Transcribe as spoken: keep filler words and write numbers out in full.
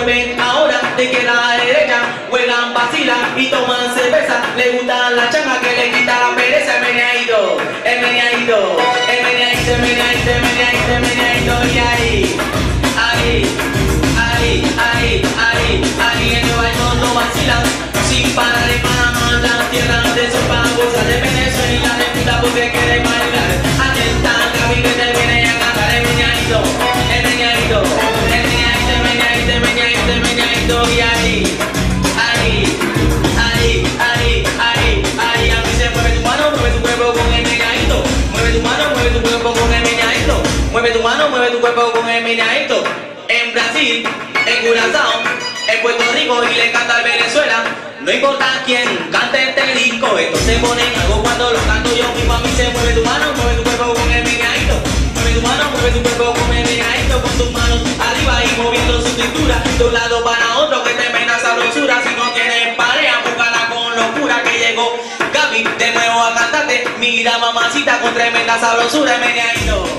mueven ahora de izquierda a derecha, juegan, vacilan y toman cerveza. Le gusta la changa que le quita la pereza. El meneadito, el meneadito, el meneadito, el meneadito, el meneadito, el meneadito. Y ahí, ahí, ahí, ahí, ahí, ahí en Nueva York no vacilan sin parar en Panamá, la tierra de sus pagos, de Venezuela de puta porque quiere bailar. Atenta, Gaby que te viene a cantar el meneadito, el meneadito, el meneadito, el meneadito, el meneadito, el meneadito. Y ahí, ahí, ahí, ahí, ahí, ahí, a mí se mueve tu mano, mueve tu cuerpo con el meneadito, mueve tu mano, mueve tu cuerpo con el meneadito, mueve tu mano, mueve tu cuerpo con el meneadito. En Brasil, en Curazao, en Puerto Rico y le canta a Venezuela. No importa quién cante este disco, esto se pone en algo cuando lo canto yo mismo. A mí se mueve tu mano, mueve tu cuerpo con el meneadito, mueve tu mano, mueve tu cuerpo con el meneadito, con tus manos arriba y moviendo su cintura de un lado para otro, que te pena sabrosura. Si no tienes pareja, búscala con locura, que llegó Gaby de nuevo a cantarte. Mira mamacita con tremenda sabrosura, el meneadito.